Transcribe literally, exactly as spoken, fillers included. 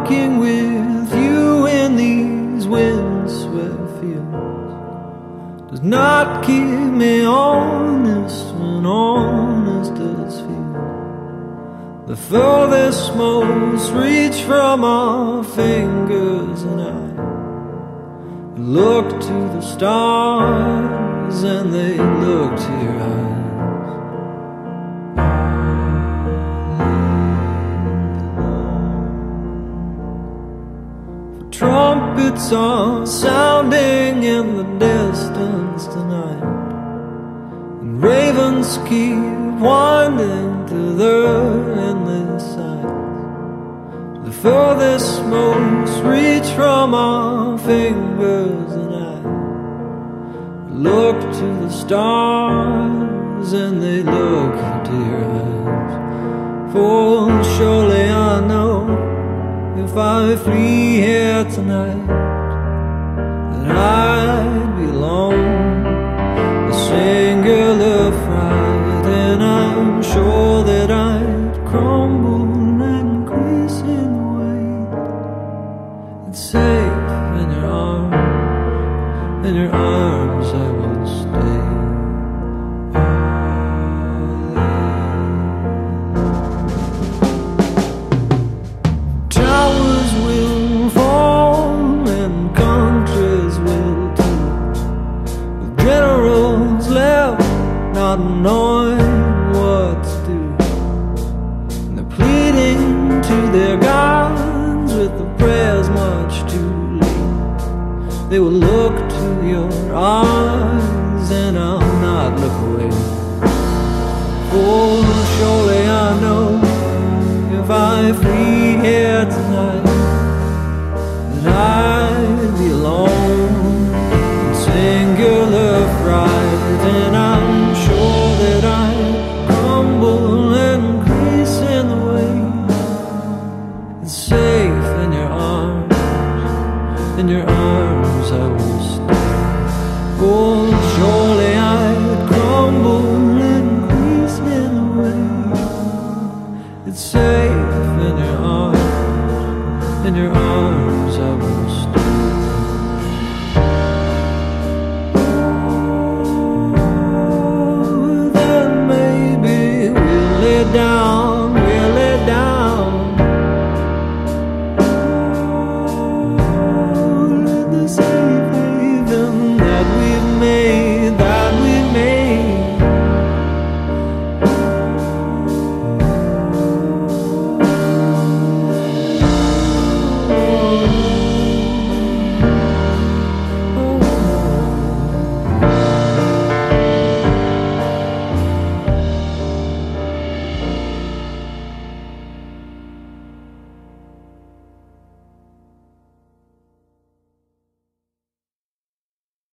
walking with you in these windswept fields does not keep me honest when honest does feel. The furthest most reach from our fingers, and I look to the stars and they look to your eyes. Trumpets are sounding in the distance tonight, and ravens keep winding through their endless sight. The furthest most reach from our fingers, and I look to the stars and they look into your eyes. For surely I know, if I flee here tonight, that I'd be alone, a singular fright, and I'm sure that I'd crumble and crease in the weight. It's safe in your arms, in your arms I will stay. Not knowing what to do, and they're pleading to their gods with the prayers much too late. They will look to your eyes and I'll not look away. For surely I know, if I flee here tonight, that I'd be alone in singular fright, and I'm sure that I crumble and crease in the way. It's safe in your arms, in your arms I will stay. Oh,